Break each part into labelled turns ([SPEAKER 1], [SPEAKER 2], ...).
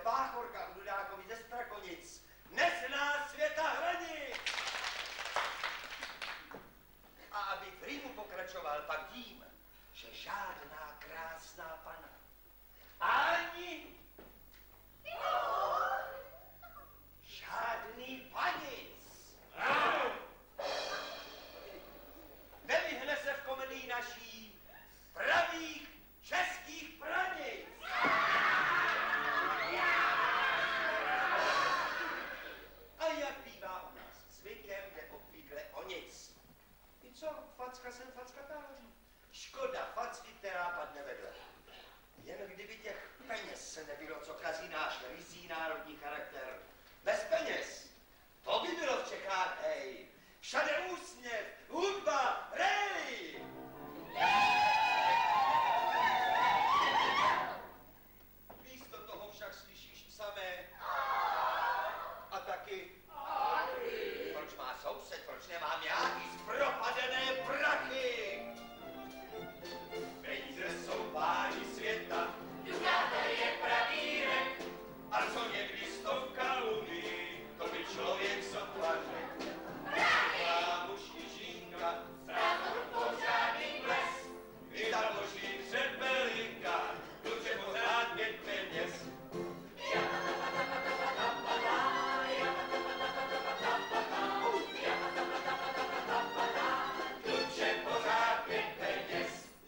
[SPEAKER 1] Báchorka u Dudákovi ze Strakonic nezná světa hranic. A aby v rýmu pokračoval, pak vím, že žádná krásná pana ani žádný panic nevyhne se v komedii naší pravých českých pranic. A jak bývá u nás zvykem, jde obvykle o nic. I co? Facka sem, facka tam. Škoda facky, která padne vedle. Jen kdyby těch peněz se nebylo, co kazí náš ryzí národní charakter. Bez peněz, to by bylo v Čechách, hej. Všade úsměv, hudba, rally. Místo toho však slyšíš samé a taky. Proč má soused, proč nemám já i zpropadené prachy? Peníze jsou páni světa, Dudátor je pravírek, a co někdy stovka lumí, to by člověk sotva řekl. Taková muž Jižínka, ztrátou pořádný blesk, i ta boží přepelinka, kluče pořád pět peněz. Kluče pořád pět peněz.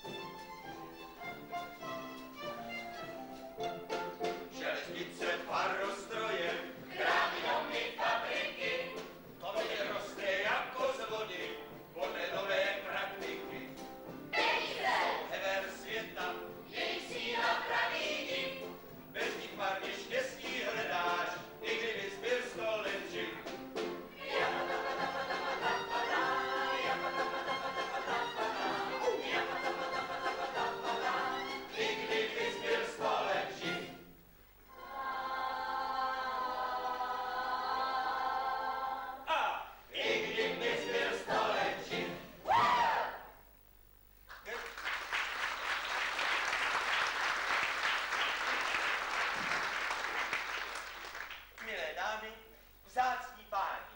[SPEAKER 1] Železnice, parostroje, krámy, domy, fabriky, to mě roste jako z vody podle nové praktiky. Peníze! Hever světa, jejich síla praví div, bez nich marně štěstí hledáš, i kdyby zbyl 100 let živ. I kdyby zbyl 100 let živ. A i kdyby zbyl 100 let živ. Milé dámy, vzácní páni.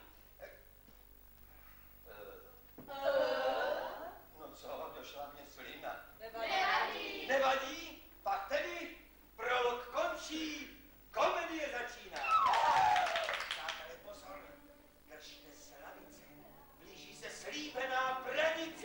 [SPEAKER 1] No co, došla mě slina.
[SPEAKER 2] Nevadí.
[SPEAKER 1] Nevadí? Pak tedy prolog končí, komedie začíná. Přátelé, pozor, držte se lavice, blíží se slíbená pranice.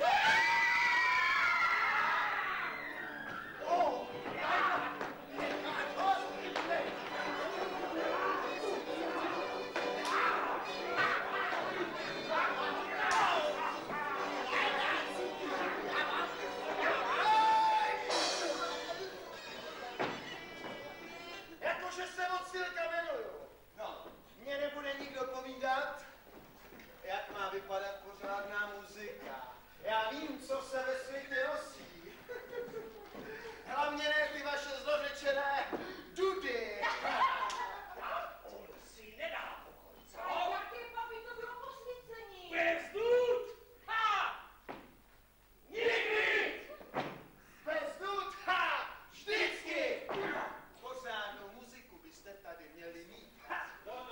[SPEAKER 3] Jakože se moc Silka jmenuju.
[SPEAKER 1] No,
[SPEAKER 3] Mně nebude nikdo povídat, jak má vypadat pořádná muzika. Já vím, co se ve světě nosí. Hlavně ne ty vaše zlořečené dudy.
[SPEAKER 1] on si nedá pokoj, co?
[SPEAKER 2] Jaké, papi, to bylo posvícení?
[SPEAKER 1] Bezdud! Ha! Nikdy!
[SPEAKER 3] Bez dud, ha! Vždycky! Pořádnou muziku byste tady měli mít.
[SPEAKER 1] No.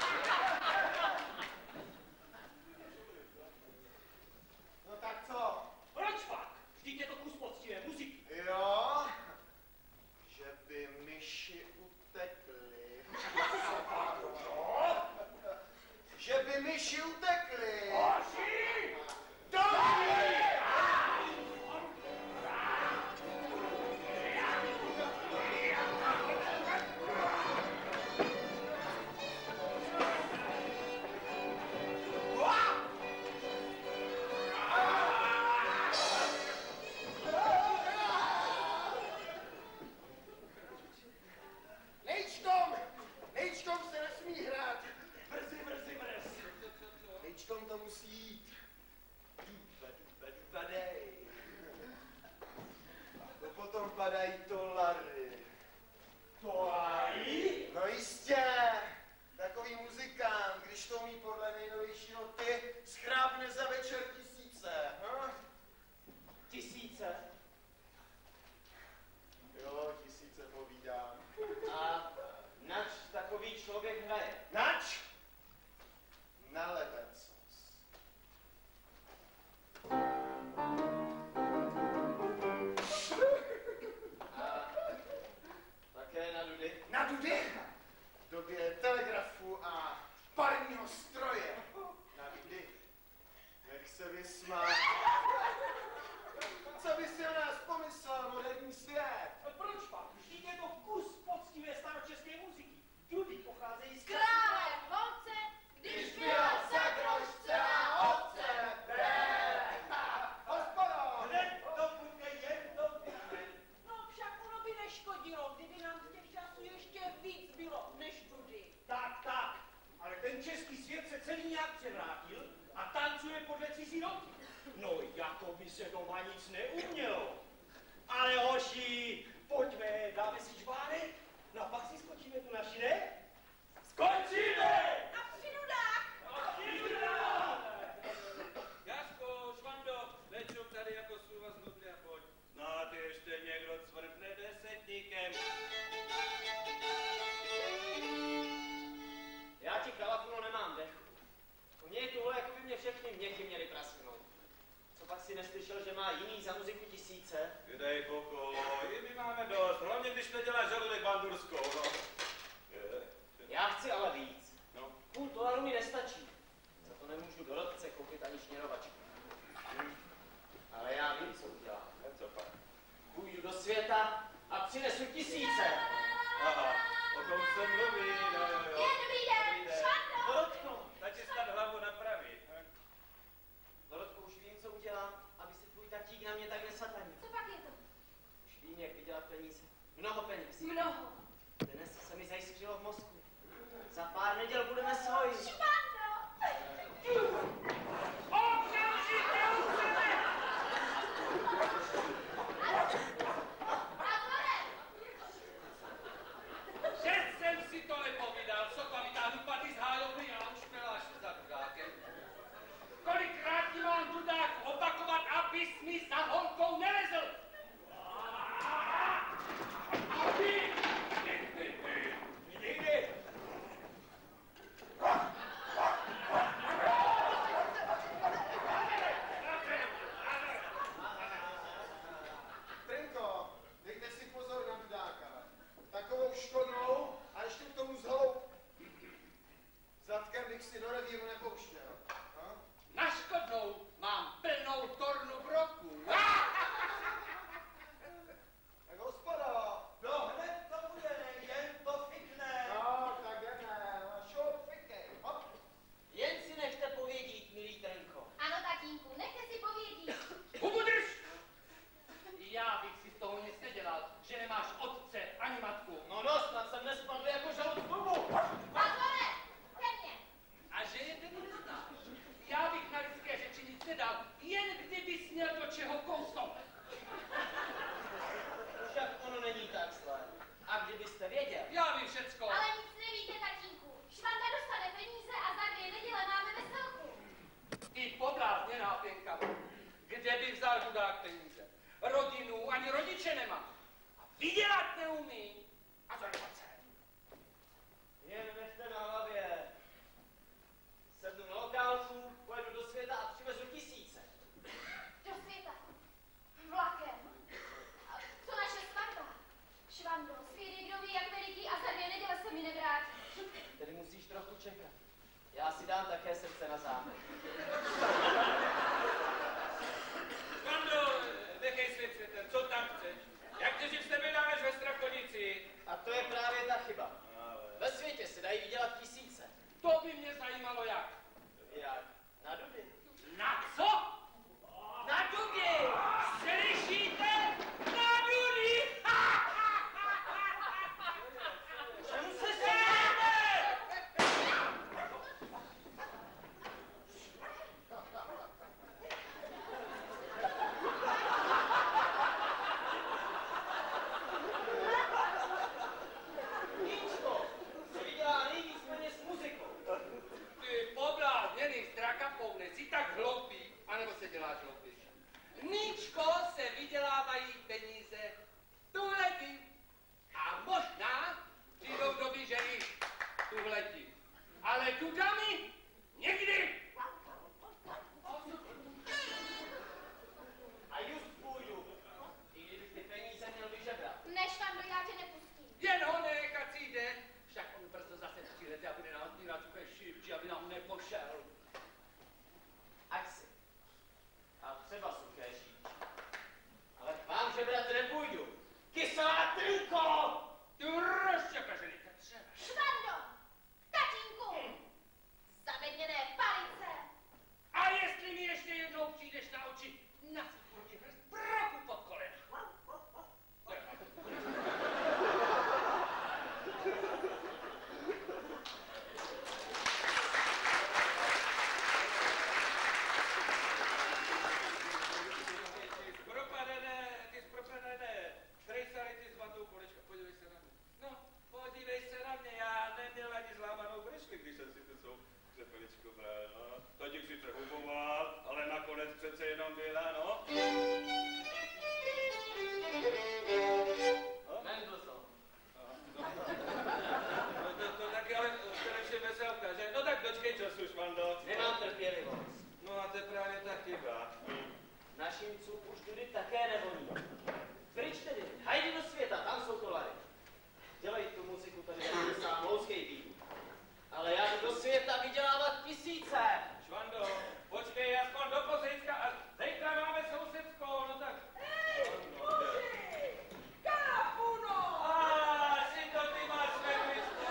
[SPEAKER 3] No tak co?
[SPEAKER 4] hraje?
[SPEAKER 3] Nač? Na lecos.
[SPEAKER 4] A také na dudy?
[SPEAKER 3] Na dudy? V době telegrafu a parního stroje. Na dudy. Nech se vysmát. Co by si o nás pomyslel moderní svět?
[SPEAKER 1] Proč pak? Vždyť je to kus poctivé staročeské muziky. Dudy pocházejí z
[SPEAKER 2] Krále, holce, když byla za groš celá obce.
[SPEAKER 3] Hospodo!
[SPEAKER 1] Hned to bude jen dobré.
[SPEAKER 2] No však ono by neškodilo, kdyby nám z těch časů ještě víc bylo než dudy.
[SPEAKER 1] Tak, ale ten český svět se celý nějak převrátil a tancuje podle cizí noty. No, jako by se doma nic neumělo. Ale hoši, pojďme, dáme si čvánek, no a pak si skočíme tu naši, ne? Skočíme!
[SPEAKER 2] A při dudách.
[SPEAKER 5] Jasko, Švando, Lečuk tady jako sluha z nutry a pojď. No a ty ještě někdo cvrkne desetníkem.
[SPEAKER 4] Já ti kalafuno nemám dechu. U mě je tohle, jako by mě všechny měchy měly prasknout. Co pak si neslyšel, že má jiný za muziku tisíce?
[SPEAKER 5] Dej pokoj, i my máme dost, hlavně když neděláš žaludek bandurskou, no.
[SPEAKER 4] Já chci ale víc.
[SPEAKER 5] No.
[SPEAKER 4] $0,5 mi nestačí. Za to nemůžu do rodce koupit ani šněrovačku. Ale já vím, co udělám.
[SPEAKER 5] Co pak?
[SPEAKER 4] Půjdu do světa a přinesu tisíce.
[SPEAKER 5] Aha, o tom se mluví, no jo.
[SPEAKER 2] Dobrý den, Švando.
[SPEAKER 4] Dorotko,
[SPEAKER 5] Tak ti snad hlavu napraví.
[SPEAKER 4] Dorotko, už vím, co udělám, aby si tvůj tatík na mě tak nesataní.
[SPEAKER 2] Co pak je to?
[SPEAKER 4] Už vím, jak vydělat peníze. Mnoho peněz.
[SPEAKER 2] Mnoho.
[SPEAKER 4] Dnes se mi zajiskřilo v mozku. Za pár neděl budeme svoj.
[SPEAKER 2] Švando.
[SPEAKER 5] Že jsem si to nepovídal, co to vytáhnu paty z hájovny a už peláš za dudákem. Kolikrát ti mám dudák opakovat, abys mi za holkou nelezl? Nikdy!
[SPEAKER 3] Trinko, dejte si pozor na dudáka. Takovou škodnou a ještě k tomu s holou zadkem bych si do revíru nepouštěl. No?
[SPEAKER 5] Na škodnou mám plnou tornu broků.
[SPEAKER 3] Tak hospodo!
[SPEAKER 1] No hned to bude, jen to fikne.
[SPEAKER 3] No, tak jdeme. Šup, fikej. Hop.
[SPEAKER 4] Jen si nechte povědět, milý Trenko.
[SPEAKER 2] Ano, tatínku, nechte si povědět.
[SPEAKER 5] Ubudeš! Já bych si z toho nic nedělal, že nemáš otce ani matku.
[SPEAKER 4] No, snad jsem nespadl jako žalud v klubu.
[SPEAKER 2] Pazore, temně.
[SPEAKER 5] A že je ten neznáš. Já bych na lidské řeči nic nedal, jen kdybys měl do čeho kousnout.
[SPEAKER 4] Však ono není tak zlé. A kdybyste věděl,
[SPEAKER 5] Já vím všecko.
[SPEAKER 2] Ale nic nevíte, tatínku. Švanda dostane peníze a za 2 neděle máme veselku.
[SPEAKER 5] Ty poblázněná pěnka. Kde by vzal dudák peníze? Rodinu ani rodiče nemá. A vydělat neumí. A to dokonce.
[SPEAKER 4] jen nechte na hlavě. Sednu na lokálku, pojedu do světa a přivezu tisíce.
[SPEAKER 2] Do světa. Vlakem. A co naše svatba? Švando, svět je kdo ví jak veliký a za 2 neděle se mi nevrátí.
[SPEAKER 4] Tedy musíš trochu čekat. Já si dám také srdce na zámek.
[SPEAKER 5] Švando, nechej svět světem, co tam chceš? Jak ty živ s tebe dámeš ve Strakonici?
[SPEAKER 4] A to je právě ta chyba. Ve světě se dají vydělat tisíce.
[SPEAKER 5] To by mě zajímalo jak.
[SPEAKER 4] Jak? Na dudy.
[SPEAKER 5] Na co? Na dudy! Slyšíte? Na dudy!
[SPEAKER 4] Čemu se smějete? Níčko, se vydělá nejvíc peněz s muzikou.
[SPEAKER 5] Ty poblázněný straka poune, jsi tak hloupý, anebo se děláš hloupější. Níčko se vydělává slibovat, ale nakonec přece jenom byla, no.
[SPEAKER 4] Mendelssohn.
[SPEAKER 5] To taky ale především veselka, že? No tak dočkej času, Švando.
[SPEAKER 4] Nemám trpělivost.
[SPEAKER 5] No a to je právě tak chyba.
[SPEAKER 4] Našim psům už tudy také nevoní. Pryč tedy, hajdi do světa, tam jsou kolary. Dělej tu muziku, tady je sám hlouskej být. Ale já jdu do světa vydělávat tisíce.
[SPEAKER 5] Švando, počkej aspoň do pozejska a zítra máme sousedskou, no tak.
[SPEAKER 6] Karapuno!
[SPEAKER 5] Si to ty máš své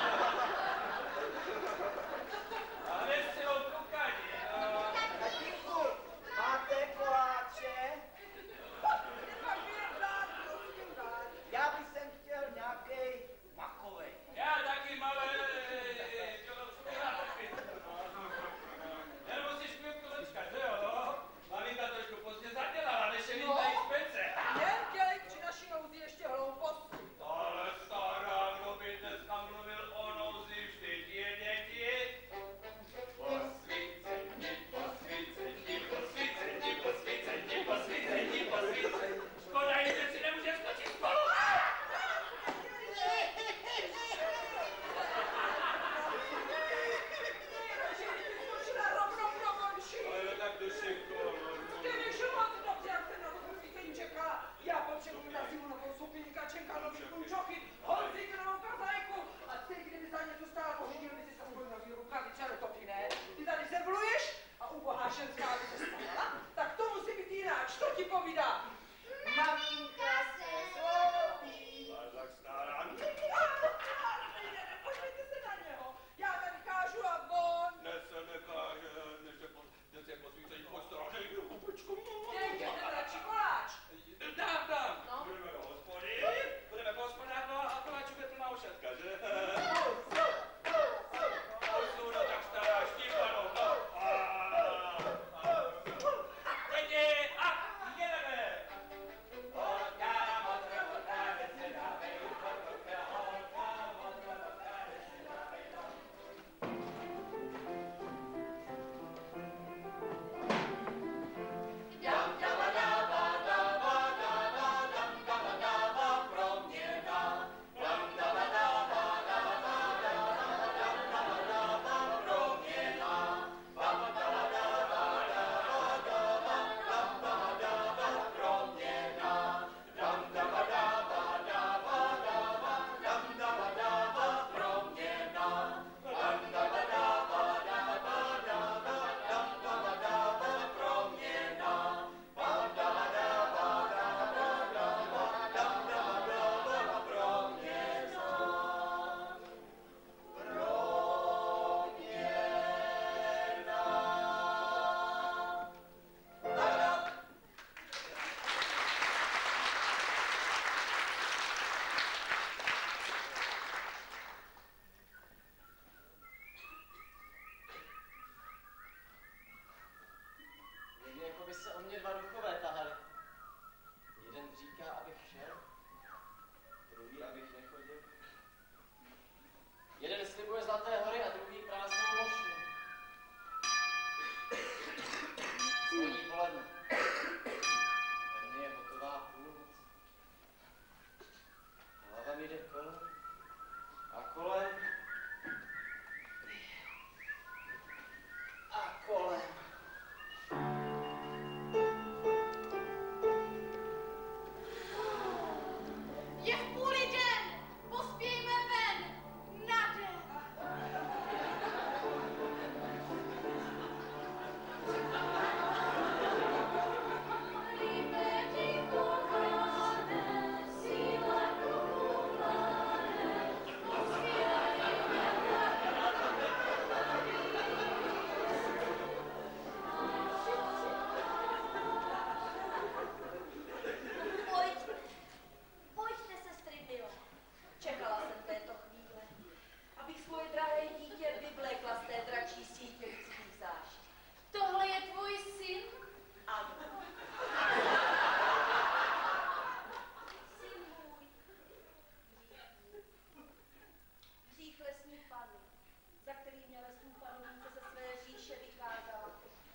[SPEAKER 5] a veselou kukaní.
[SPEAKER 3] Tatínku, máte koláče? Já bych sem chtěl nějaký makovej.
[SPEAKER 5] Já taky malé, jenom musíš chvilku začkat, že jo, no? Maminka trošku pozdě zadělala, než je lítají z pece.
[SPEAKER 6] Jen dělej při naší nouzi ještě hlouposti.
[SPEAKER 5] Ale stará, kdo by dneska mluvil o nouzi, vždyť je děti. Posvícení, posvícení, posvícení, posvícení, posvícení, posvícení. Škoda, že si nemůže skočit spolu. Ale no tak dušenko,
[SPEAKER 6] Ty víš moc dobře, jak jsem na to posvícení čekala. Já potřebuji na zimu novou supinka, čekal nový punčoky, Honzík novou kazajku. A ty, kdyby za něco stála, pořídil by si aspoň nový rukavice, ale to ty ne. Ty tady zemluješ a ubohá ženská by se stala, tak to musí být jináč, to ti povídám.
[SPEAKER 3] Maminka se zlobí.
[SPEAKER 5] a tak stará.
[SPEAKER 6] Nepojďte se na něho, já tady kážu a on.
[SPEAKER 5] Dnes se nekáže, dnes je posvícení postaránej rukupočku.
[SPEAKER 6] Dejte radši koláč.
[SPEAKER 5] Dám.
[SPEAKER 2] No.
[SPEAKER 5] Budeme do hospody, budeme po hospodách, no a koláčů je plná ošetka, že? No tak stará, štípano, no. Děti, a jedeme.
[SPEAKER 4] Někdy jako by se o mě dva duchové tahali. Jeden říká, abych šel, druhý, abych nechodil. Jeden slibuje zlaté hory a druhý prázdnou ložnu. Zvoní poledne. Ve mně je hotová půlnoc. Hlava mi jde kolem a kolem a kolem.
[SPEAKER 2] Je v půli den! Pospějme ven! Na den! Líbe ticho vládne, síla duchu vládne, pospějme
[SPEAKER 7] Pojďte, sestry milé. Čekala jsem této chvíle, abych svoje drahé dítě vyvlékla z té dračí sítě lidských zášť.
[SPEAKER 2] Tohle je tvůj syn?
[SPEAKER 7] Ano. Syn můj. Hřích lesní Panny, za který mě lesní panovnice ze své říše vykázala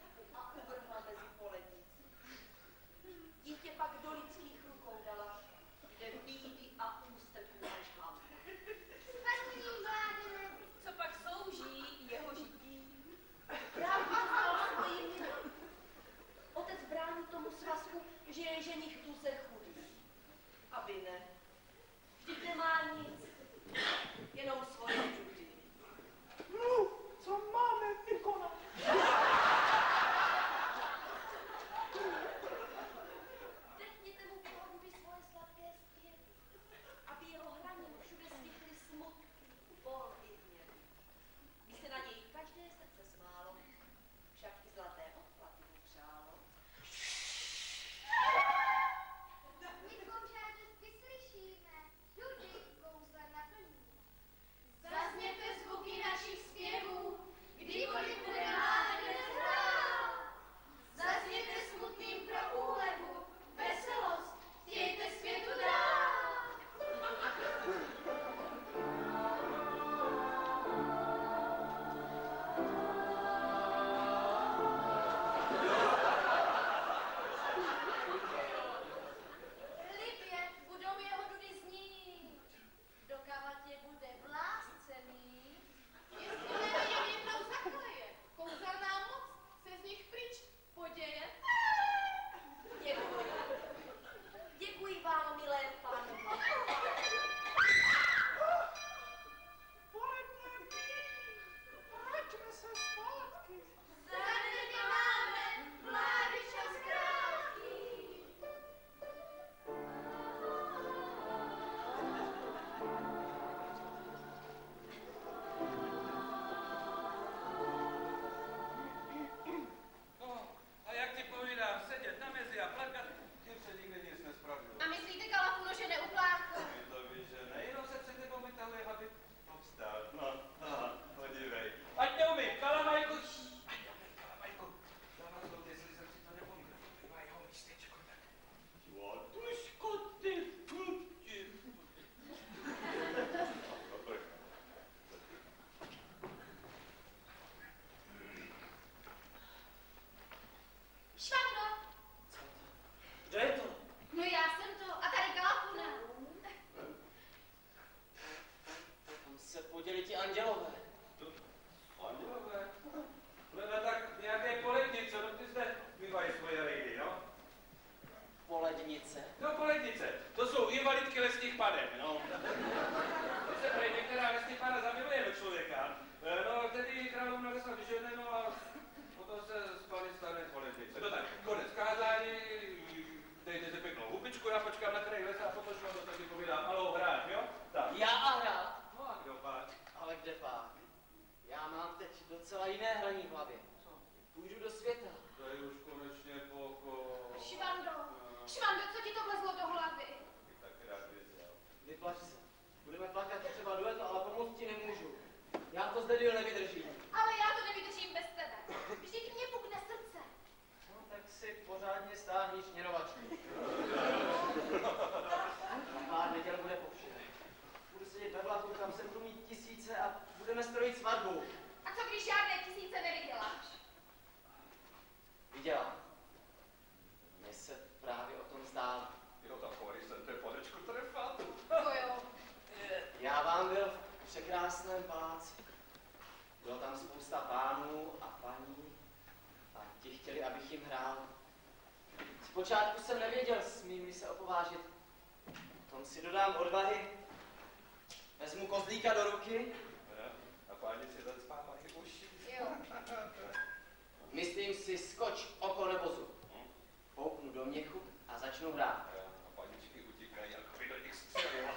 [SPEAKER 4] andělové.
[SPEAKER 5] Andělové? Leda tak nějaké polednice, no ty zde bývají svoje rejdy, no?
[SPEAKER 4] Polednice?
[SPEAKER 5] No polednice, to jsou invalidky lesních panem, no. Když se prej některá lesní pana zamiluje do člověka, no tedy královna lesa vyžene, no a potom se z pany stane polednice. No tak, konec kázání, dejte si pěknou hubičku, já počkám na kraji lesa a potom vám to taky povídám, haló, hrát, jo? Tak.
[SPEAKER 4] Já a hrát?
[SPEAKER 5] No a kdo pak?
[SPEAKER 4] Ale kde pak? Já mám teď docela jiné hraní v hlavě.
[SPEAKER 5] Co?
[SPEAKER 4] Půjdu do světa.
[SPEAKER 5] To je už konečně pokoj.
[SPEAKER 2] Švando, co ti to vlezlo do hlavy?
[SPEAKER 5] Tak rád věděl.
[SPEAKER 4] Vyplač se. Budeme plakat třeba duet, ale pomoct ti nemůžu. Já to zde díl nevydržím.
[SPEAKER 2] Ale já to nevydržím bez tebe. Vždyť mě pukne srdce.
[SPEAKER 4] No tak si pořádně stáhni šněrovačku. Pár neděl bude po všem. Budu sedět ve vlaku, tam se budu mít tisíce a budeme strojit svatbu.
[SPEAKER 2] A co když žádné tisíce nevyděláš?
[SPEAKER 4] Vydělám. Mně se právě o tom zdálo.
[SPEAKER 5] Jo, takový jsem té podečku trefal.
[SPEAKER 2] To jo.
[SPEAKER 4] Já vám byl v překrásném paláci. Bylo tam spousta pánů a paní a ti chtěli, abych jim hrál. Zpočátku jsem nevěděl, smím-li se opovážit. Potom si dodám odvahy, vezmu kozlíka do ruky.
[SPEAKER 5] A páni si zacpávají uši.
[SPEAKER 2] Jo.
[SPEAKER 4] Myslím si, skoč oko nebo zub. Poupnu do měchu a začnu hrát.
[SPEAKER 5] A paničky utíkají, jako by do nich střelila.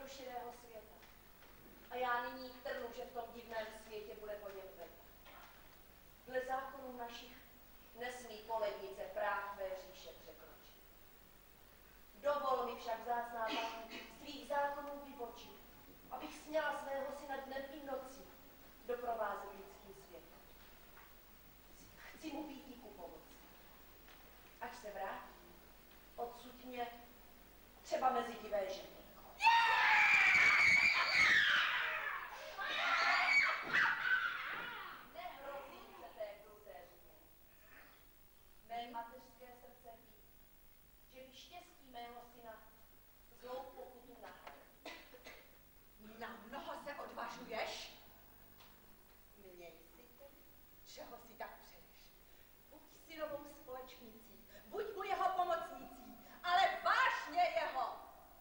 [SPEAKER 7] do širého světa. A já nyní trnu, že v tom divném světě bude po něm květ. Dle zákonů našich nesmí polednice práh tvé říše překročit. Dovol mi však, vzácná Panno, svých zákonů vybočit, abych směla svého syna dnem i nocí doprovázet lidským světem. Chci mu být ku pomoci. Až se vrátí, odsud mě třeba mezi divé ženy. Nehrozí se té kruté změny. Mé mateřské srdce ví, že by štěstí mého syna zlou pokutu nahradí.
[SPEAKER 8] Na mnoho se odvažuješ? Měj si tedy, čeho si tak přeješ. Buď synovou společnicí, buď mu jeho pomocnicí, ale vážně jeho.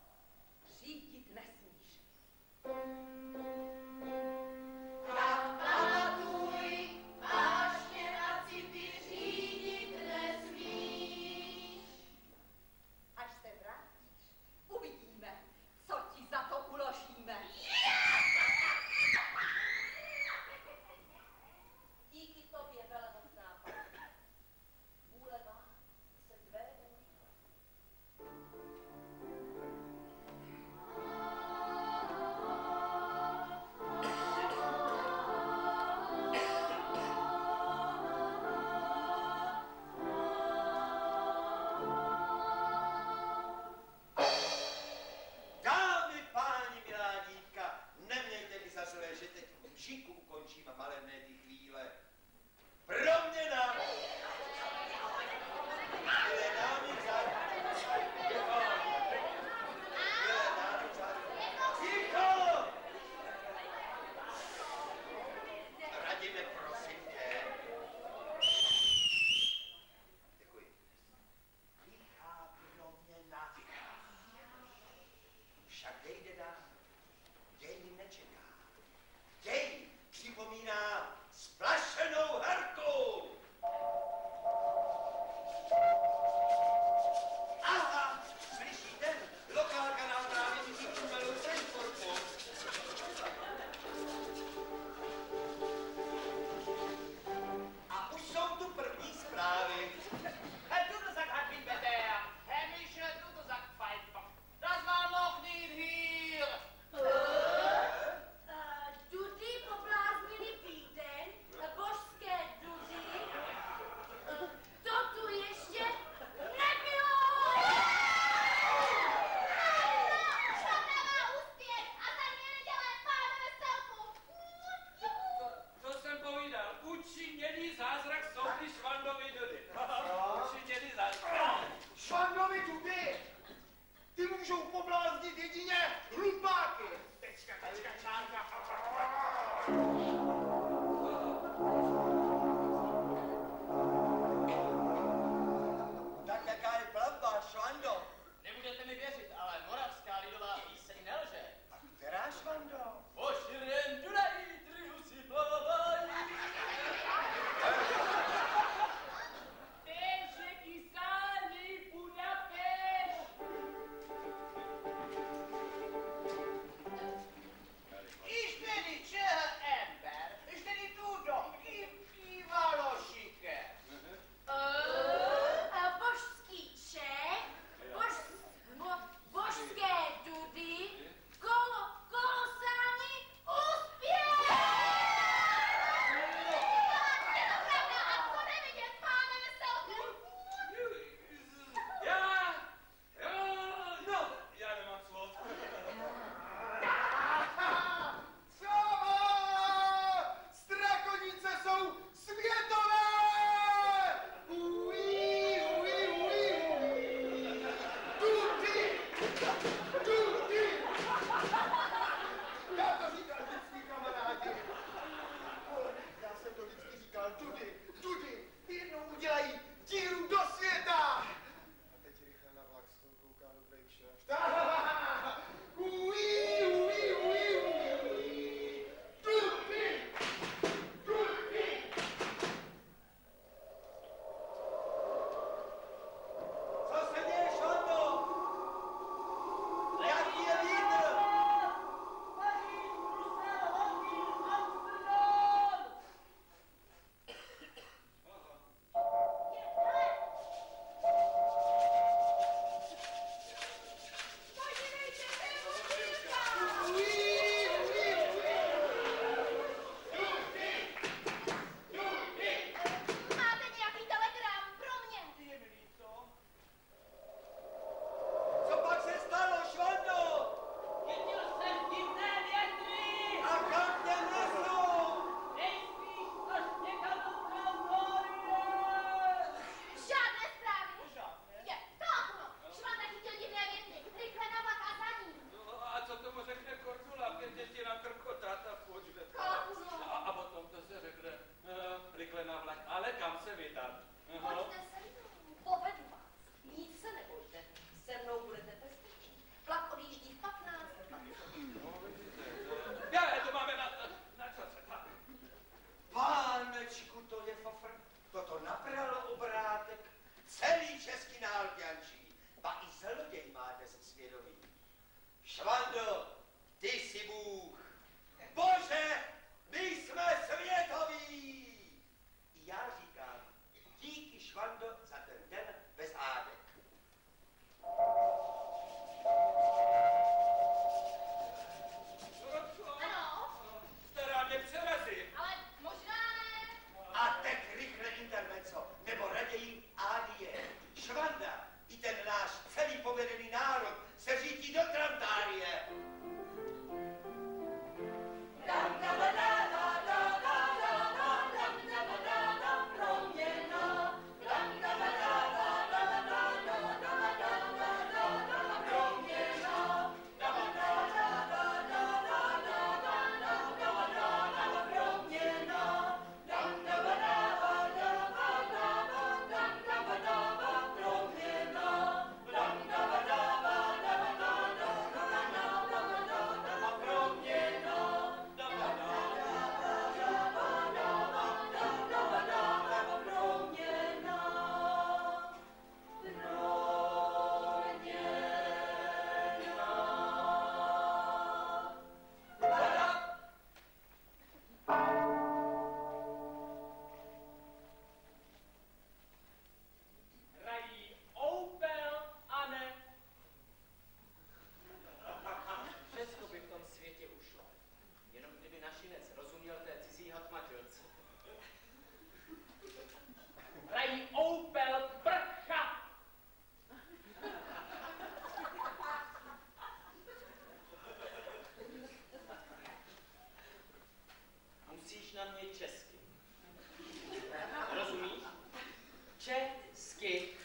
[SPEAKER 4] mluvit česky. Rozumíš? Česky.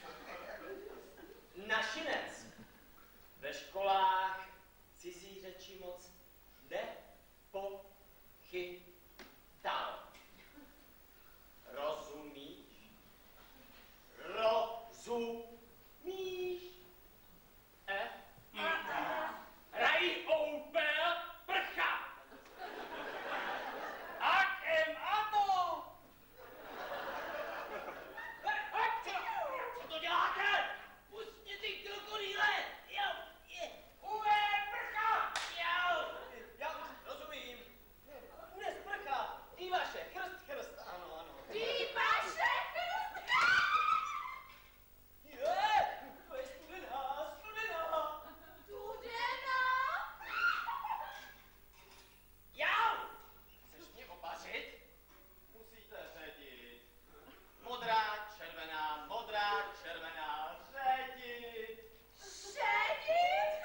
[SPEAKER 4] Našinec. Ve školách cizí řeči moc nepochytal. Rozumíš? Rozumíš?
[SPEAKER 5] Raj Opel prcha! Ak em ato!
[SPEAKER 4] Co to děláte? Pusťte ty krokodýle!
[SPEAKER 5] Uve prcha!
[SPEAKER 4] Já už rozumím. Nesprcha. Ivaše, chrst. Ano.
[SPEAKER 2] Dívaše,
[SPEAKER 4] To je studená.
[SPEAKER 2] Studena!
[SPEAKER 4] Jau! Chceš mě opařit? Musíte ředit. Modrá, červená, ředit.
[SPEAKER 2] Šedit?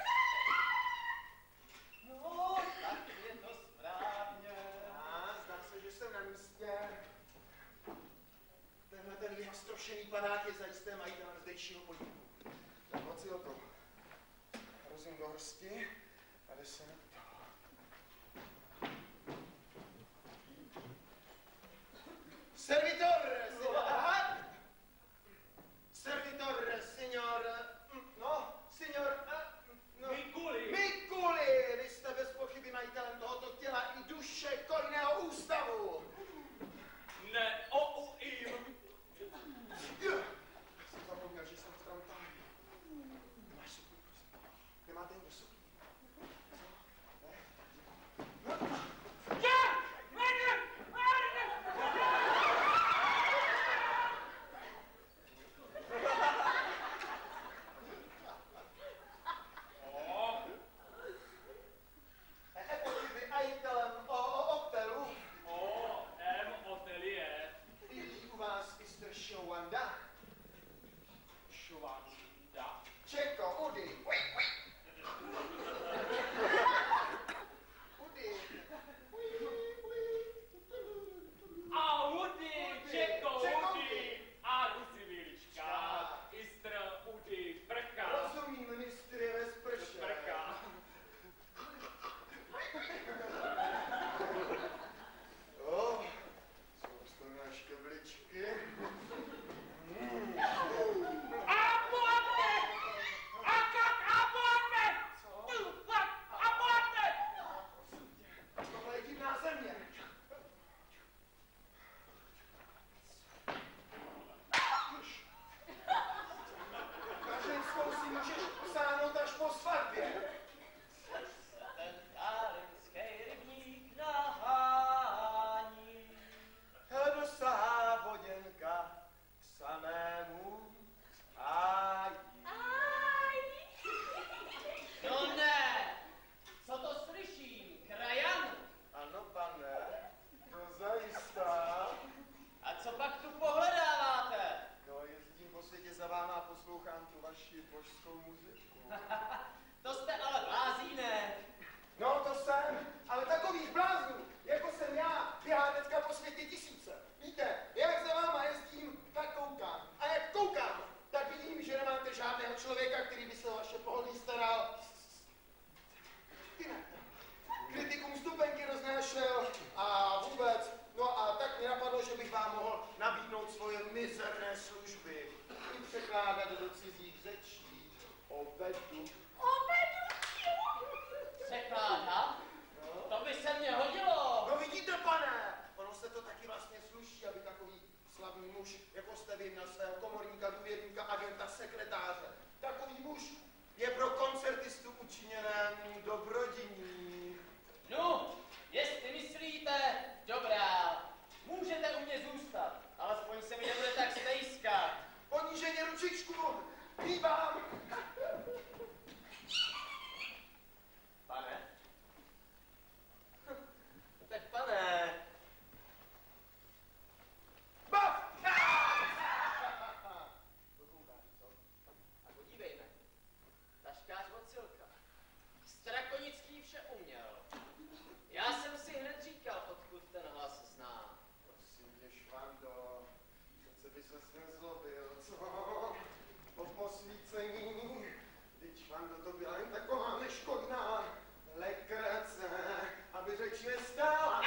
[SPEAKER 4] No, tak je to správně.
[SPEAKER 3] Zdá se, že jsem na místě. Tenhle ten vyhastrošený panák je zajisté majitelem zdejšího podniku. Tak moc si o to. Rozum do hrsti a jde se na to. Servitor, signor, no. Mikuli, vy jste bez pochyby majitelem tohoto těla i duše kojného ústavu.
[SPEAKER 5] Neoujím!
[SPEAKER 3] Jsem zapomněl, že jsem v tramvaji. Máš sukni, prosím. Nemáte jen do sukni. ses nezlobil, co? Po posvícení, když vám to byla jen taková neškodná legrace, aby řeč nestála.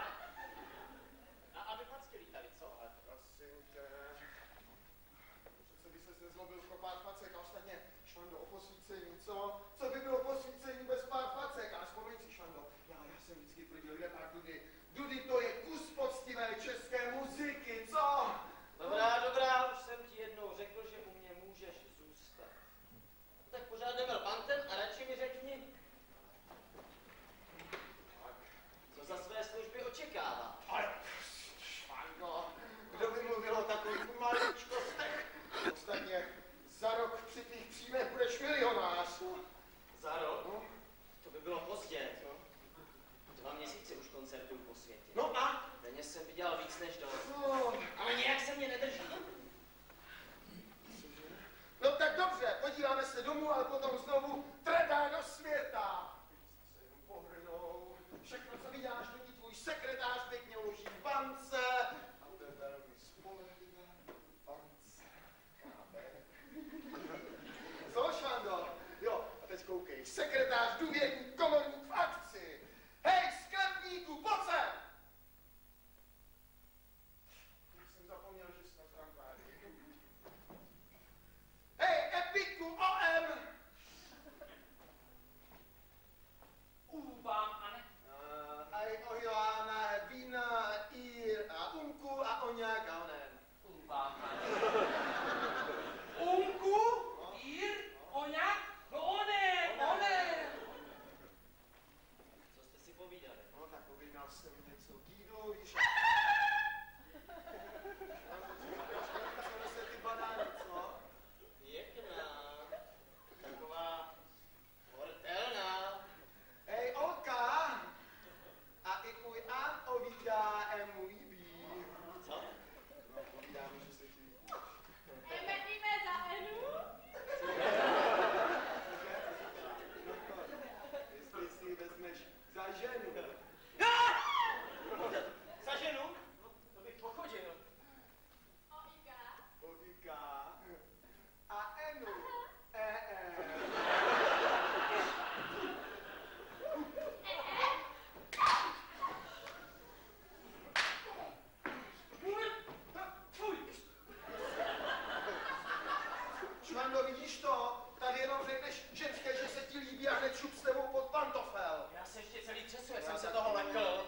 [SPEAKER 4] A aby packy lítali, co?
[SPEAKER 3] Ale prosím tě, přece by ses nezlobil pro pár facek a ostatně, Švando, o posvícení, co? Co by bylo posvícení bez pár facek? A vzpomeň si, Švando, já jsem vždycky tvrdil, kde pár Dudy. Dudy to je kus poctivé české muziky, co?
[SPEAKER 4] Dobrá, už jsem ti jednou řekl, že u mě můžeš zůstat. Tak pořád nebyl pantem a radši mi řekni, co za své služby očekává.
[SPEAKER 3] Ale, Švando, kdo by mluvil o takových maličkostech? Ostatně, za rok při tvých příjmech budeš milionář.
[SPEAKER 4] Za rok?
[SPEAKER 3] No.
[SPEAKER 4] To by bylo pozdě. 2 měsíce už koncertuju po světě.
[SPEAKER 3] No a?
[SPEAKER 4] Peněz jsem vydělal víc než dost.
[SPEAKER 3] No.
[SPEAKER 4] Ale nějak se mě nedrží.
[SPEAKER 3] No tak dobře, podíváme se domů, ale potom znovu tredá do světa. Se jenom pohrnou. Všechno, co vyděláš, to ti tvůj sekretář pěkně uloží v bance. A to je velmi spolehlivé bance. Co, Švando? Jo, a teď koukej. Sekretář, důvěrník, komorník v akci. Hej, sklepníku, pojď sem! Já jsem zapomněl, že jsme v tramváji. Hej, Epiku, OM!
[SPEAKER 5] Úbám, Ane.
[SPEAKER 3] Aj ojoána, vína, ír a unku a oňák a onen.
[SPEAKER 5] Úbám, Ane. Unku? Ír? Oňák? No onen!
[SPEAKER 4] Co jste si povídali?
[SPEAKER 3] No tak objednal jsem něco k jídlu, víš. Co nese ty banány, co?
[SPEAKER 4] Pěkná. Taková mortelná.
[SPEAKER 3] Hej, Olka! A i tvůj An ovídá, mu líbí.
[SPEAKER 4] Co?
[SPEAKER 3] No, povídám, že se ti líbí.
[SPEAKER 2] Medíme za Enu?
[SPEAKER 3] Jestli si ji vezmeš za ženu.
[SPEAKER 4] Za ženu? No, to bych pochodil.
[SPEAKER 3] Povíká. A Enu. Švando, vidíš to? Tady jenom řekneš ženské, že se ti líbí a hned šup s tebou pod pantofel.
[SPEAKER 4] Já se ještě celý třesu, jak jsem se toho lekl.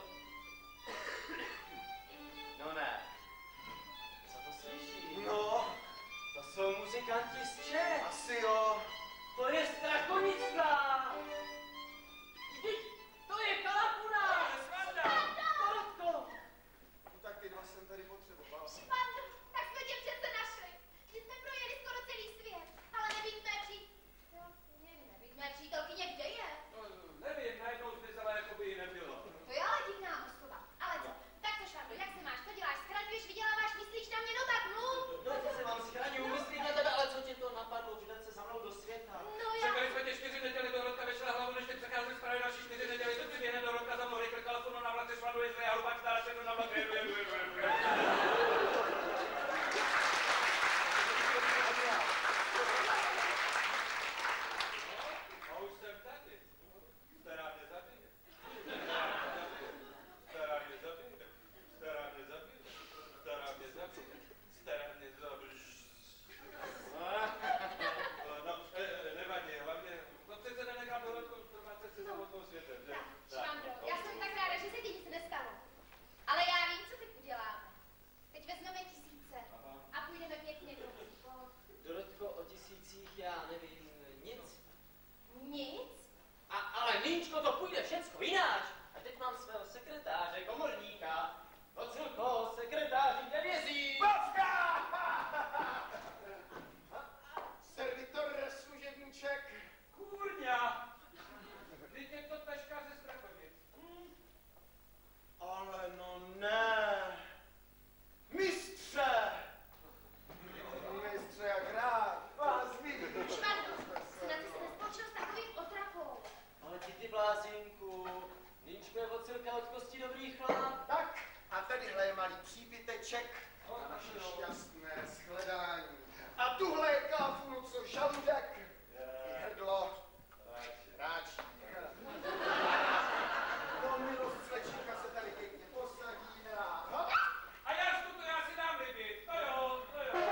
[SPEAKER 4] No ne. Co to slyší?
[SPEAKER 3] No,
[SPEAKER 4] To jsou muzikanti z Čech.
[SPEAKER 3] asi jo.
[SPEAKER 4] To je Strakonická. Vždyť, to je Kalapuna. Dorotko.
[SPEAKER 3] No tak ty dva jsem tady potřeboval.
[SPEAKER 2] Švando, tak jsme tě přece našli. My jsme projeli skoro celý svět, ale nebýt mé nebýt mé přítelkyně, kde je?
[SPEAKER 5] No, nevím, najednou zmizela, jako by ji nebylo.
[SPEAKER 2] To je ale divná osoba. Ale co? Tak co, Švando, jak se máš? Co děláš? Zkraťuješ, vyděláváš, myslíš na mě? No tak mluv.
[SPEAKER 4] No, to se vám schraňuju, myslí na tebe, ale co tě to napadlo, vydat se za mnou do světa?
[SPEAKER 2] No já...
[SPEAKER 5] Čekali jsme tě 4 neděli do Rodka, vešla hlavu, než teď přecházeli zprávy další 4 neděli, to ty běhne do Rodka za mnou, rychle telefonu na vlace, Švandu je zlé, a hlupák stále všechno na vlak. A už jsem tady. Stará mě zabije. Stará mě zabije. Stará mě zabije. Stará mě zabije. Stará mě zabije. No, nevadí, hlavně, no přece nenechám dohodku, informace se samotnou světem, že?
[SPEAKER 2] Tak, Švando, já jsem tak ráda, že se ti nic nestalo. Ale já vím, co teď uděláme. Teď vezmeme 1000 a půjdeme pěkně do
[SPEAKER 4] Dorotko, o 1000 já nevím nic.
[SPEAKER 2] Nic?
[SPEAKER 4] Ale Níčko, to půjde všecko jináč. A teď mám svého sekretáře, komorníka. Ocilko, sekretáři nevězí.
[SPEAKER 3] Pavka! Servitor, služebníček.
[SPEAKER 5] Kurňa! Vždyť je to taška ze Strakonic.
[SPEAKER 3] Ale no ne. Mistře! Mistře, jak rád vás vidím.
[SPEAKER 2] Švando, snad jsi se nespolčil s takovým otrapou.
[SPEAKER 4] Ale ty blázinku, Níčko je Ocilka od kosti dobrý chlap.
[SPEAKER 3] Tak, a tadyhle je malý příbyteček na naše šťastné tuhle je káfu, co žaludek i hrdlo ráčí. No, milost slečinka se tady pěkně posadí na...
[SPEAKER 5] A já si dám vybít. To jo, to jo.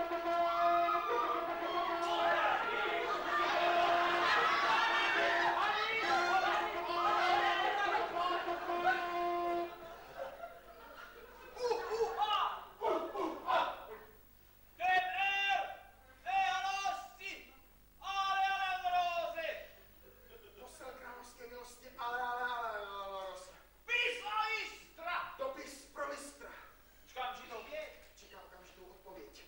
[SPEAKER 3] Posel královské milosti, ale, dopis pro mistra. Čekám okamžitou odpověď.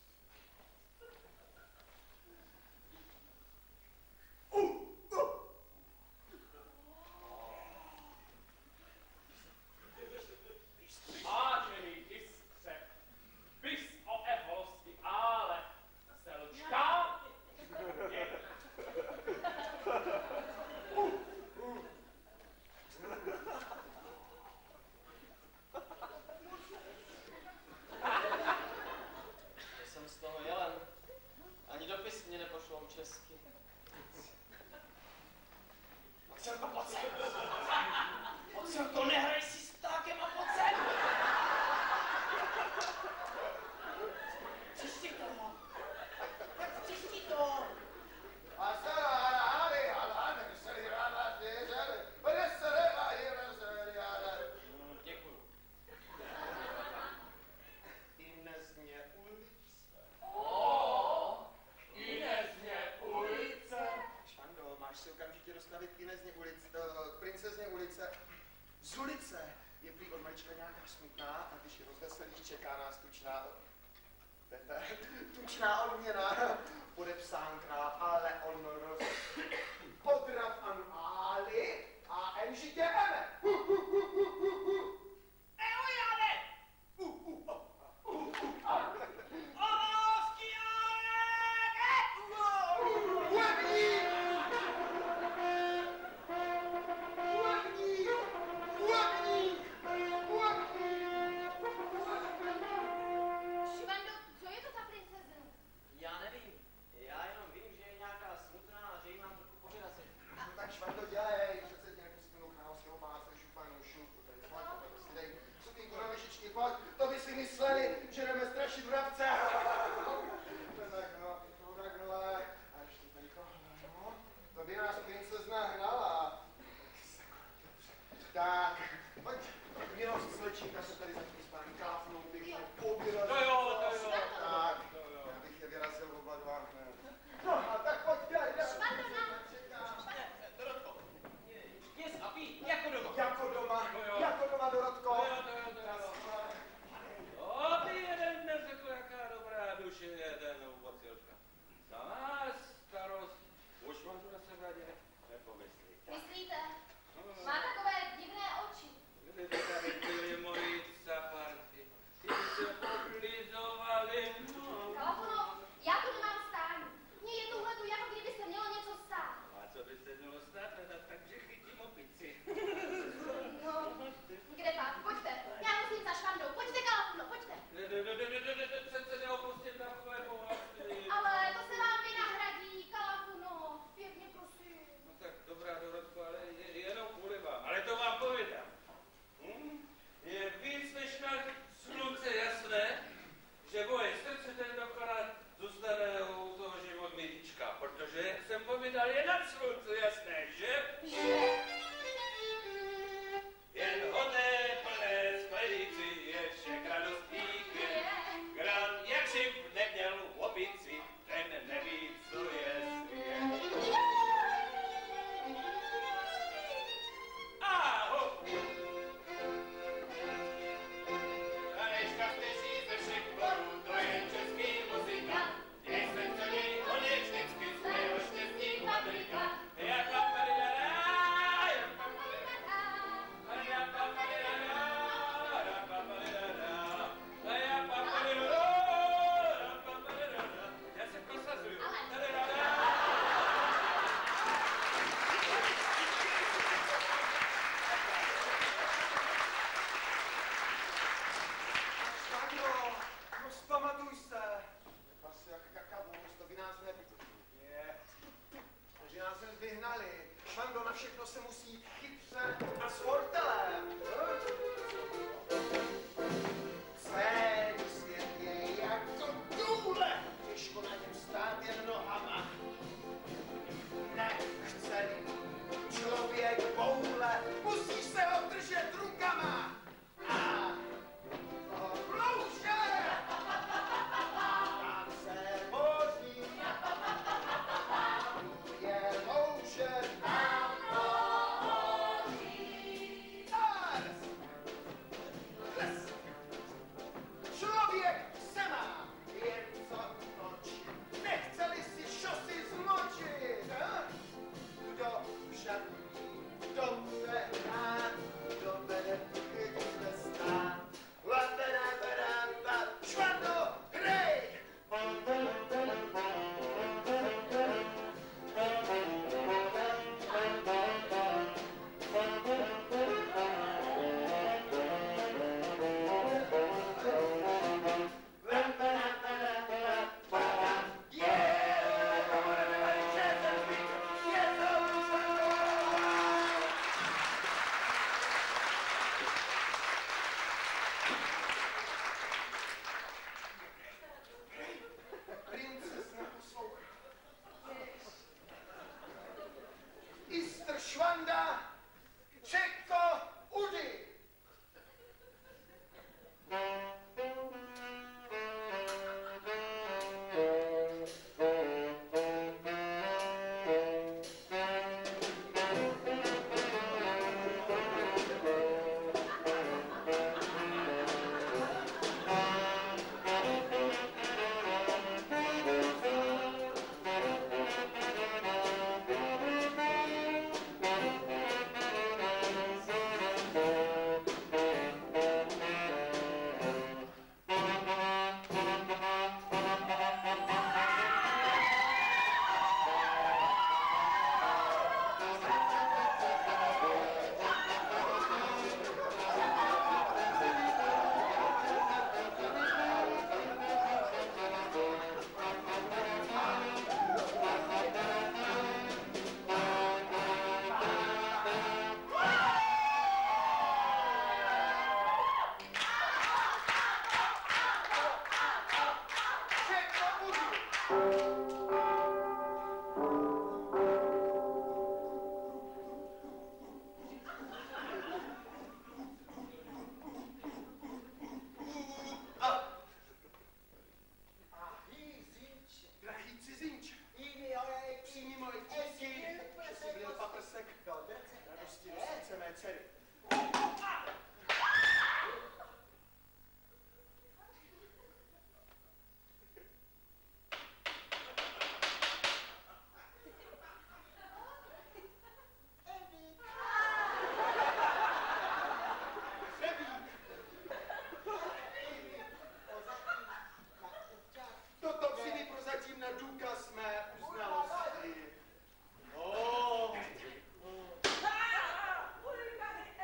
[SPEAKER 5] Vážený Istře, pis o eholosti, ale selčka.
[SPEAKER 4] To jsem z toho jelen. Ani dopis mě nepošlou česky.
[SPEAKER 3] Ocelko, pojď sem.
[SPEAKER 4] Ocelko, nehraj si s ptákem a pojď sem! Čistí to! Čistí to! Děkuju.
[SPEAKER 3] Inezně ulice.
[SPEAKER 5] Inezně ulice.
[SPEAKER 3] Švando, máš se okamžitě dostavit k Inezně ulice, k princezně ulice. Z ulice je prý od malička nějaká smutná a když je rozveselíš, čeká nás tučná odměna. Podepsán král, ale on Podrav an Ali a enžitě eme.
[SPEAKER 2] Šivando, co je to za princezna?
[SPEAKER 4] Já nevím. Já jenom vím, že je nějaká smutná a že jí mám trochu povyrazit.
[SPEAKER 3] No tak Švando, dělej, přece tě nepustím do královského paláce, šupanu, šupu, tady pojď, pojď si dej sukínku na myšičky, pojď, to by si mysleli, že jdeme strašit vrabce. Takhle, a ještě tady tohle, no, to by nás princezna hnala. Tak, pojď, milost slečinka se tady zatím s paní káfnou pěkně pobírat.
[SPEAKER 5] To jo.
[SPEAKER 3] Tak, já bych je vyrazil oba dva. No, a tak pojď, dělej,
[SPEAKER 2] Švando,
[SPEAKER 4] Dorotko, jes a pí, jako doma.
[SPEAKER 3] Jako doma, Dorotko.
[SPEAKER 5] Ty jeden dnes řekl, jaká dobrá duše je ten Vocilka. Samá starost, už vám to na sebe radě nepomyslíte.
[SPEAKER 2] myslíte? Má takové divné oči.
[SPEAKER 5] Kdyby tady byli moji caparty, ty by se oblizovali.
[SPEAKER 2] Kalafuno, já tu nemám stání. Mně je tuhletu, jako kdyby se mělo něco stát.
[SPEAKER 5] A co by se mělo stát, teda takže chytím opici.
[SPEAKER 2] No, kde pak? Pojď
[SPEAKER 3] se a s fortelem. Celý svět je jako důle, těžko na něm stát jen nohama. Nechce-li člověk boule, musíš se ho držet rukama. A louže! Tam se boří, je louže nám boří. Kles! Člověk se má jen co točí, nechce-li si šosy zmočit. Kdo však ví, kdo bude hrát, kdo vede chytře stát. Švando, hrej! Princezna poslouchá. Istr Švanda, Čeko, Udy. Čeko, Udy. Ahí, zinče. Drahý cizinče, přijmi moje díky, že jsi byl paprsek radosti do srdce mé dcery. Toto přijmi prozatím na důkaz mé uznalosti. No.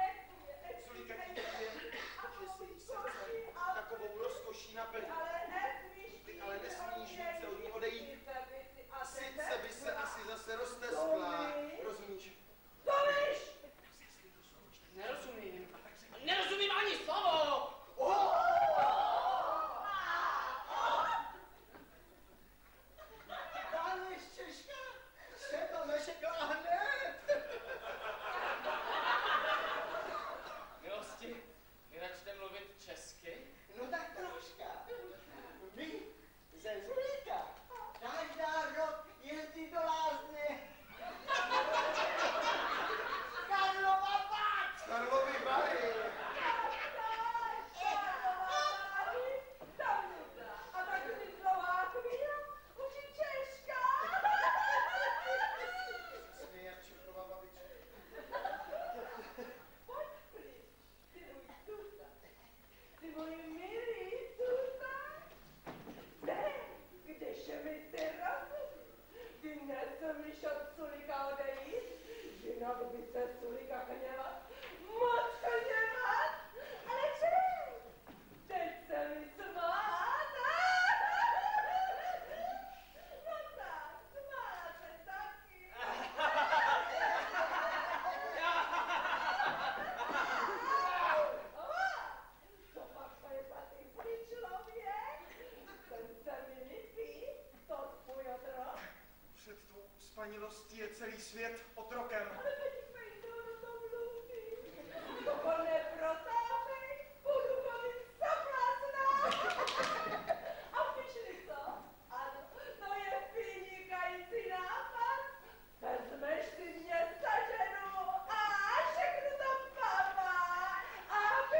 [SPEAKER 3] milostí je celý svět otrokem.
[SPEAKER 6] Ale podívej, to mluví. To neprotápej, budu volit zaplacná. A vyšli to? Ano, to je vynikající nápad. Vezmeš si mě za ženu a všechno to papá. Aby...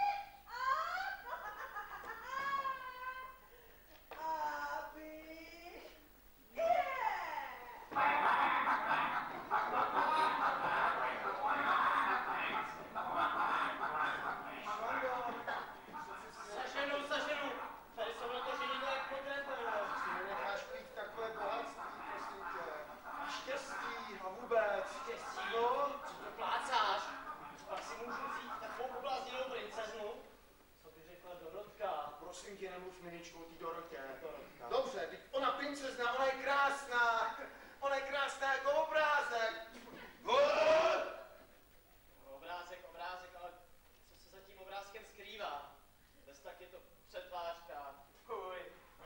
[SPEAKER 4] Za ženu. Tady jsou na to ženitele jak potrétele.
[SPEAKER 3] Si nenecháš plít takové bohatství, prosím tě. A štěstí a vůbec.
[SPEAKER 4] Štěstí, no? Co to plácáš? Pak si můžu vzít takovou poblázněnou princeznu. Co by řekla Dorotka?
[SPEAKER 3] Prosím tě, nemluv Miničku o té Dorotě.
[SPEAKER 4] Dorotka.
[SPEAKER 3] Dobře, teď ona princezna, ona je krásná. Ona je krásná jako obrázek.
[SPEAKER 4] Obrázek, ale co se za tím obrázkem skrývá? Bez tak je to předvářka. Fuj.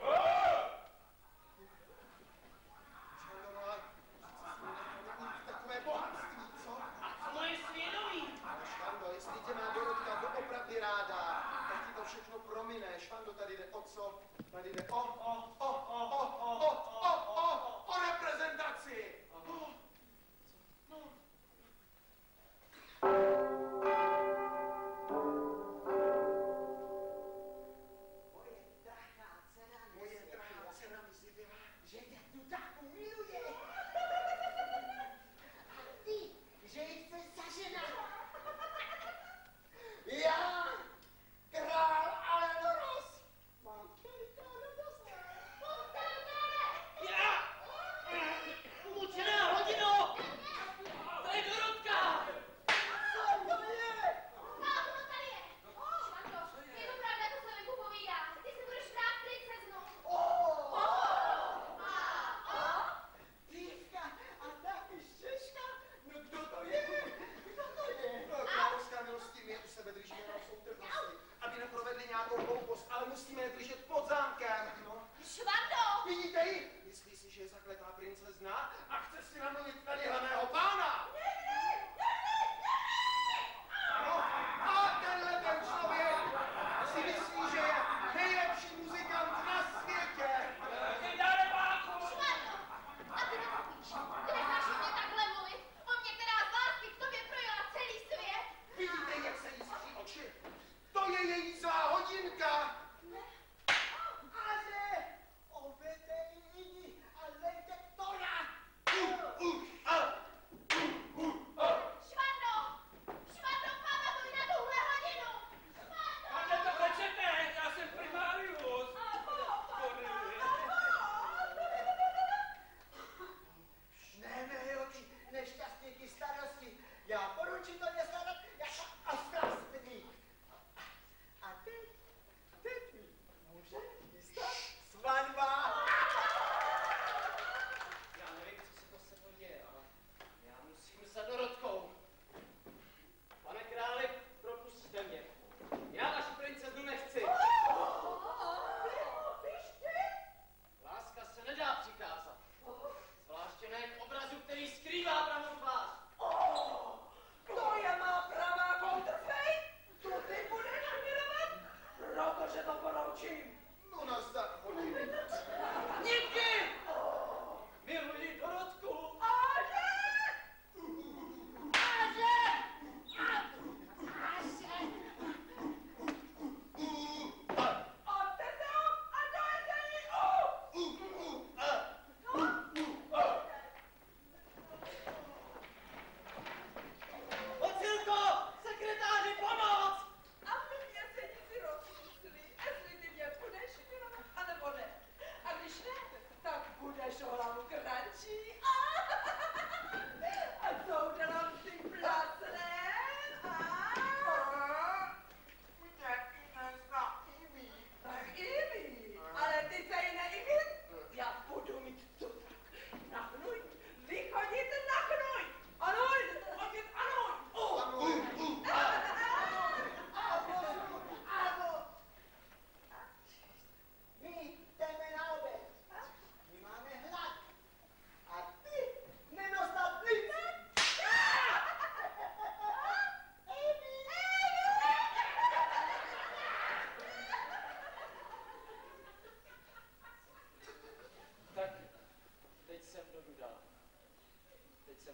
[SPEAKER 3] Takové bohatství, co?
[SPEAKER 4] A co moje svědomí?
[SPEAKER 3] Švando, jestli tě má Dorotka doopravdy ráda, tak ti to všechno promine. Švando, tady jde o co? Tady jde o reprezentaci. Moje drahá dcera mi zjevila,
[SPEAKER 8] Že tě tudáku miluje. A ty, že ji chceš zaženat. Já, král Alenoros, mám velikou radost.
[SPEAKER 4] Já!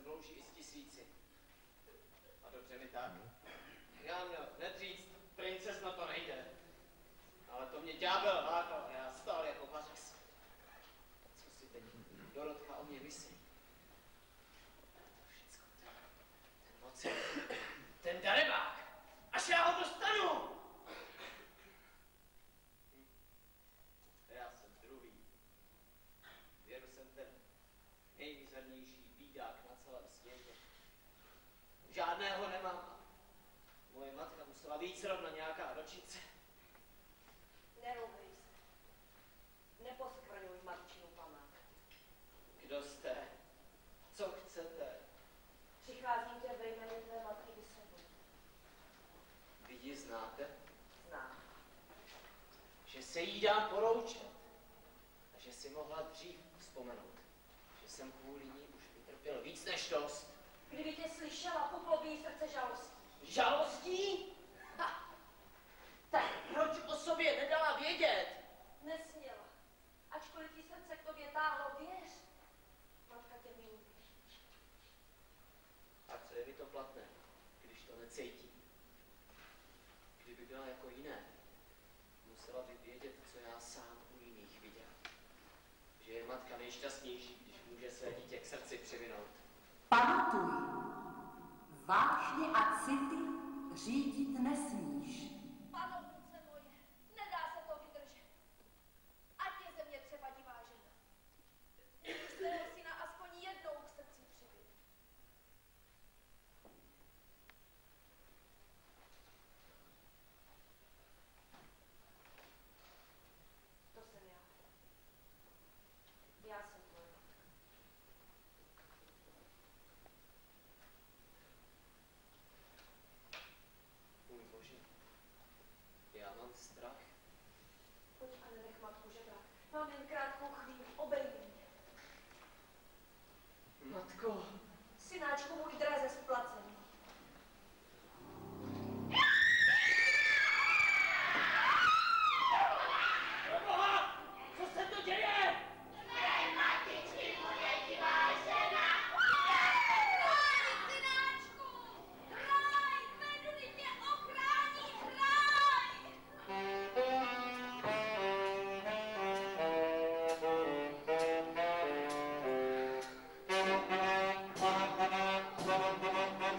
[SPEAKER 4] jsem v louži i s 1000. A dobře mi tak. Já měl hned říct, princezna to nejde. Ale to mě ďábel lákal a já stál jako pařez. Co si teď Dorotka o mě myslí? To všecko, ten mocek, ten darebák, až já ho dostanu! Já jsem druhý. Věru jsem ten nejmizernější bídák na celém světě. Žádného nemám. Moje matka musela být zrovna nějaká ročice.
[SPEAKER 7] Neroubej se. Neposkvrňuj matčinu památku.
[SPEAKER 4] Kdo jste? Co chcete?
[SPEAKER 7] Přicházím tě ve jménu tvé matky vysvětlit.
[SPEAKER 4] Vy ji znáte?
[SPEAKER 7] Znám.
[SPEAKER 4] Že se jí dám poroučet. A že si mohla dřív vzpomenout. Že jsem kvůli ní už vytrpěl víc než dost.
[SPEAKER 7] Kdyby tě slyšela, poklopí jí srdce žalostí.
[SPEAKER 4] Žalostí? Ha! Tak proč o sobě nedala vědět?
[SPEAKER 7] Nesměla. Ačkoliv ti srdce k tobě táhlo, věř. Matka tě miluje.
[SPEAKER 4] A co je mi to platné, když to necítí? Kdyby byla jako jiné, musela by vědět, co já sám u jiných viděl. Že je matka nejšťastnější, když může své dítě k srdci přivinout.
[SPEAKER 8] Pamatuj, vášně a city řídit nesmíš.
[SPEAKER 2] Panovnice moje, nedá se to vydržet. Ať je ze mě třeba divá žena. Měli svého syna aspoň jednou k srdci přibit.
[SPEAKER 7] To jsem já. Já jsem tvoje matka.
[SPEAKER 4] Můj bože, já mám strach.
[SPEAKER 7] Pojď a nenech matku žebrat. Mám jen krátkou chvíli, obejmi mě.
[SPEAKER 4] Matko,
[SPEAKER 7] Synáčku, můj draze splacený.
[SPEAKER 4] proboha, co se to děje?
[SPEAKER 2] Chráň, synáčku! Chráň! Meduny tě ochrání! Chráň!
[SPEAKER 1] Thank you.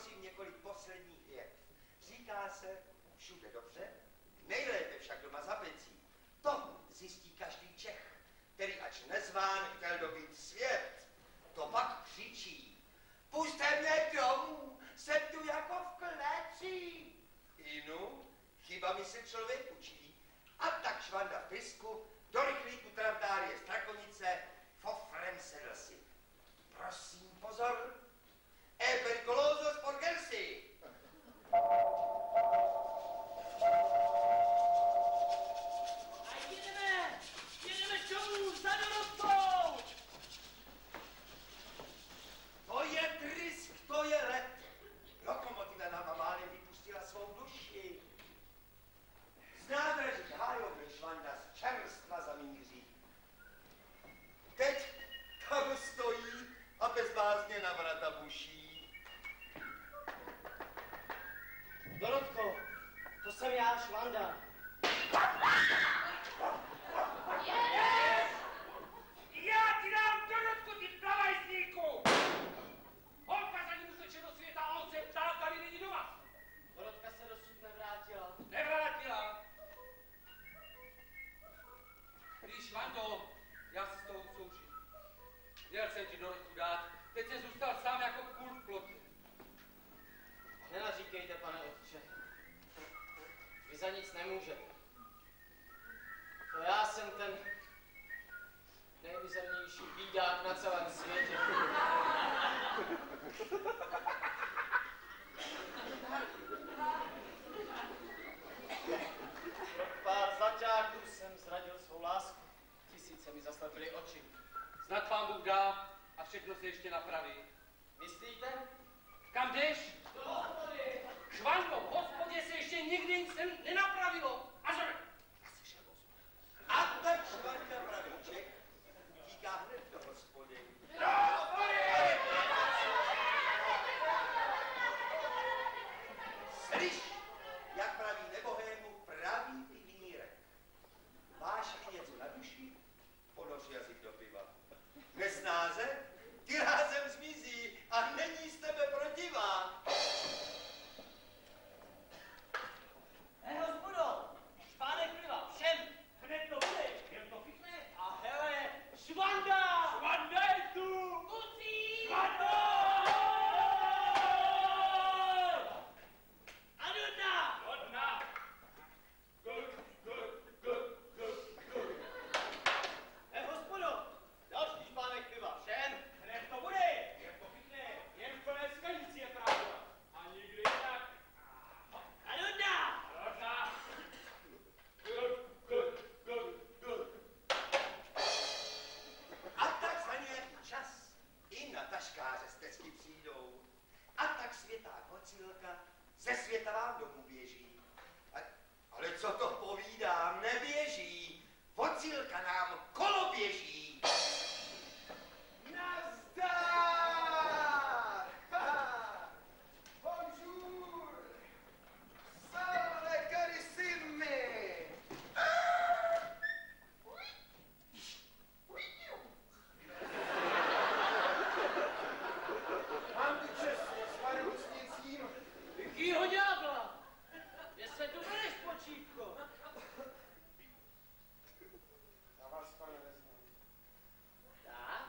[SPEAKER 1] prosím několik posledních vět. Říká se všude dobře, nejlépe však doma za pecí. To zjistí každý Čech, který ač nezván chtěl dobít svět, to pak křičí. Pusťte mě domů, jsem tu jako v kleci. Inu, chyba mi se člověk učí. A tak Švanda v pisku, do rychlíku tramtárie Strakonice, fofrem sedl si. Prosím, pozor, pericoloso sporgersi.
[SPEAKER 4] A jedeme domů za Dorotkou.
[SPEAKER 1] To je trysk, to je let. Lokomotiva nám málem vypustila svou duši. Z nádraží hájovny Švanda z čerstva zamíří. Teď tam stojí a bezvázně na vrata buší.
[SPEAKER 4] Dorotko, to jsem já, Švanda.
[SPEAKER 5] Já ti dám Dorotku, ty plavajsníku! Holka za ním uteče do světa a on se ptá, tady není doma.
[SPEAKER 4] Dorotka se dosud nevrátila.
[SPEAKER 5] Nevrátila. Víš, Vando, já si z toho sloužím. Měl jsem ti Dorotku dát, teď jsem zůstal sám jako kůl v plotě.
[SPEAKER 4] Nenaříkejte, pane otče. Vy za nic nemůžete. To já jsem ten nejmizernější bídák na celém světě. Pro pár zlaťáků jsem zradil svou lásku. Tisíce mi zaslepily oči.
[SPEAKER 5] Snad pán Bůh dá a všechno se ještě napraví.
[SPEAKER 4] Myslíte?
[SPEAKER 5] Kam jdeš?
[SPEAKER 4] Do hospody!
[SPEAKER 5] Švando, v hospodě se ještě nikdy nic nenapravilo. A že...
[SPEAKER 1] A tak Švanda pravíček utíká hned do hospody.
[SPEAKER 5] Do hospody!
[SPEAKER 1] Slyš, jak praví nebohému pravý pivínírek. Máš-li něco na duši, ponoř jazyk do piva. Nesnáze, ty rázem zmizí a není z tebe protivá.
[SPEAKER 4] Hospodo, špánek piva, všem! Hned to bude, jen to chytne a hele, Švanda!
[SPEAKER 5] Švanda je tu!
[SPEAKER 4] Kucí!
[SPEAKER 5] Švando!
[SPEAKER 4] A Dodna!
[SPEAKER 5] Hodna!
[SPEAKER 4] Hospodo, další špánek piva, všem!
[SPEAKER 5] Hned to bude! Jen to chytne, jen v plné sklenici je pravda. A nikdy jinak.
[SPEAKER 4] A Dodna!
[SPEAKER 5] Hodna!
[SPEAKER 1] A tak za nějaký čas i na taškáře stezky přijdou. A tak světá kocílka ze světa vám domů běží. Ale co to povídám, neběží. Vocílka nám kolo běží.
[SPEAKER 3] Nazdar! Bonjour! Salve carissimi! Mám tu čest s panem Usnicím.
[SPEAKER 4] Jakýho ďábla? Kde se tu bereš, počítko?
[SPEAKER 3] Já vás, pane, neznám.
[SPEAKER 4] Tak?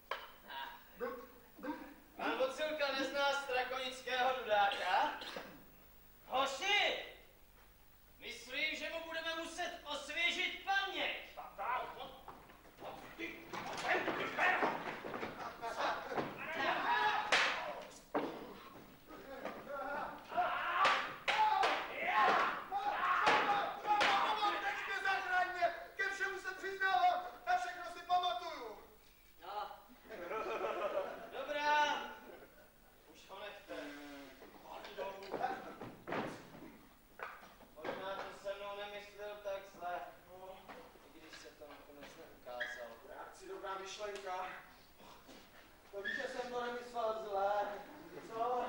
[SPEAKER 4] Pan Vocilka nezná strakonického dudáka? Hoši! Myslím, že mu budeme muset osvěžit paměť.
[SPEAKER 3] Teď mě zachraňte! Ke všemu se přiznávám! Na všechno si pamatuju!
[SPEAKER 4] No. Dobrá. Už ho nechte. On dolů. Možná to se mnou nemyslel tak zle. No, i když se to nakonec neukázalo.
[SPEAKER 3] Reakci dobrá myšlenka. To víš, že jsem to nemyslel zle. Co?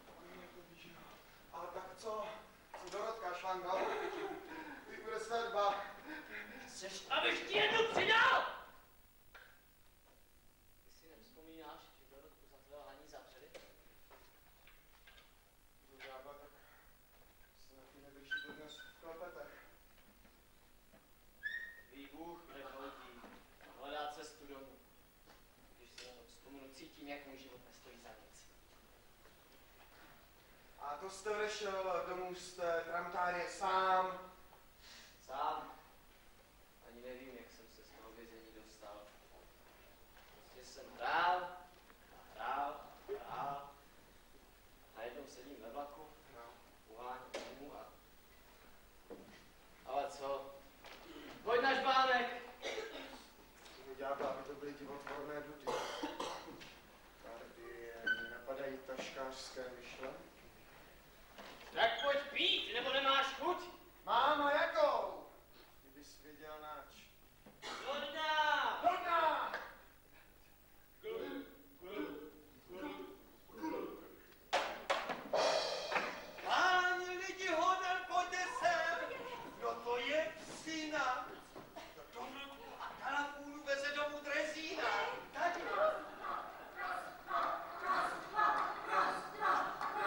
[SPEAKER 3] A tak co? Co Dorotka, Švando? Kdy bude svatba?
[SPEAKER 4] Chceš, abych ti jednu přidal? Ty si nevzpomínáš, že Dorotku za tvé lhaní zavřeli?
[SPEAKER 3] to jste odešel domů z té tramtárie sám?
[SPEAKER 4] Sám. Ani nevím, jak jsem se z toho vězení dostal. Prostě jsem hrál. A jednou sedím ve vlaku, uháním domů a... Ale co? Pojď na žbánek!
[SPEAKER 3] Toho ďábla, aby to byly divotvorné dudy. Tady mi napadají taškářské myšlenky.
[SPEAKER 4] Tak pojď pít, nebo nemáš chuť?
[SPEAKER 3] Mám a jakou? Kdybys věděl nač.
[SPEAKER 4] Dodá!
[SPEAKER 3] Dodá!
[SPEAKER 1] Páni lidi, hoden, pojďte sem! No to je psina! Do tomruku a kalafůru veze domů Drezína! Tady!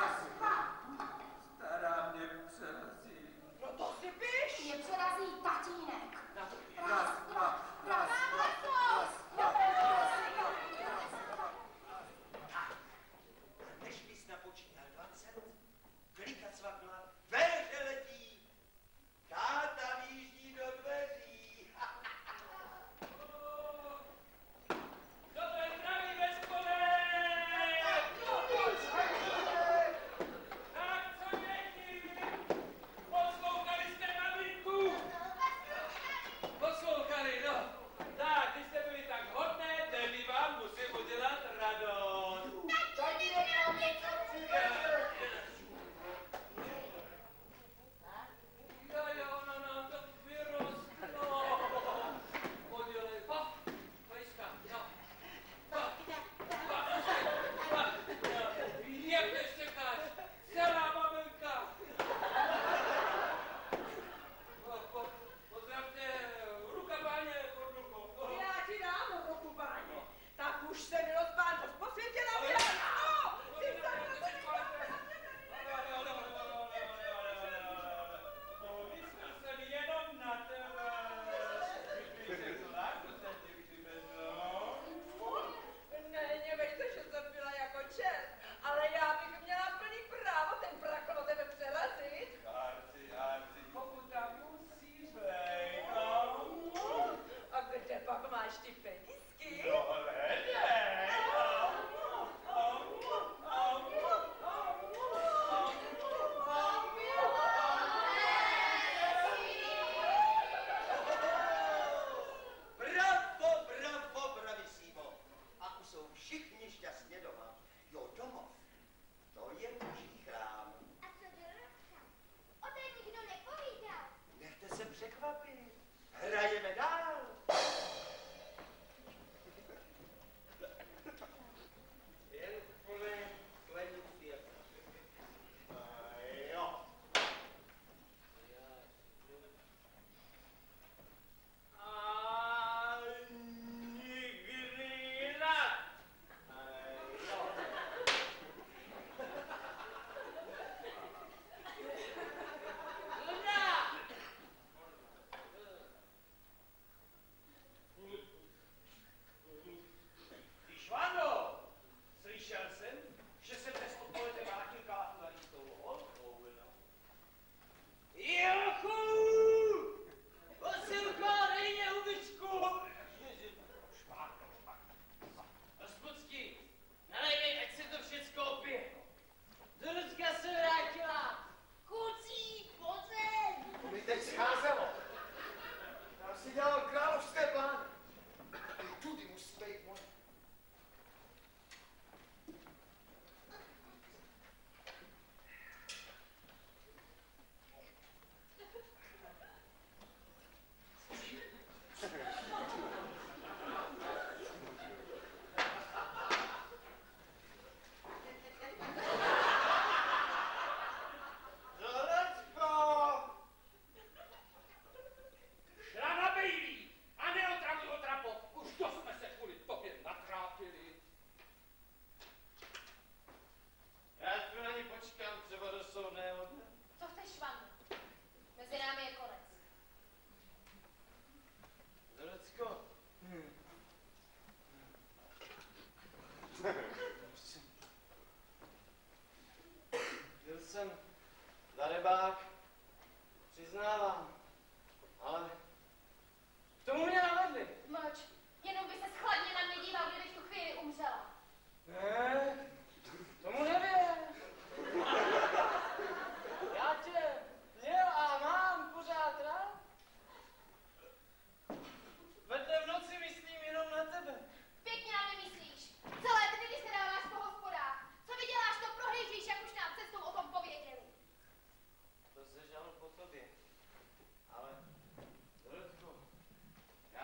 [SPEAKER 4] jsem darebák, přiznávám, ale k tomu mě navedli.
[SPEAKER 2] Mlč, jenom by se schladně na mě díval, kdybych tu chvíli umřela.
[SPEAKER 4] Ne, tomu nevěř. Já tě měl a mám pořád rád. Ve té v noci myslím jenom na tebe.
[SPEAKER 2] Pěkně na mě myslíš. Celé dny, když se dáváš po hospodách. Co vyděláš, to prohlížíš, jak už nám cestou o tom pověděli.
[SPEAKER 4] To se žalo po tobě. Ale, Dorotko, já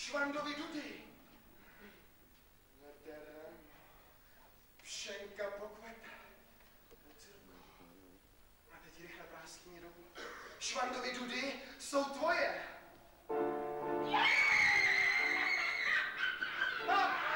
[SPEAKER 3] Švandovi dudy. Neterem, pšenka pokvete. A teď rychle práskyni domů. Švandovi dudy jsou tvoje. Ah!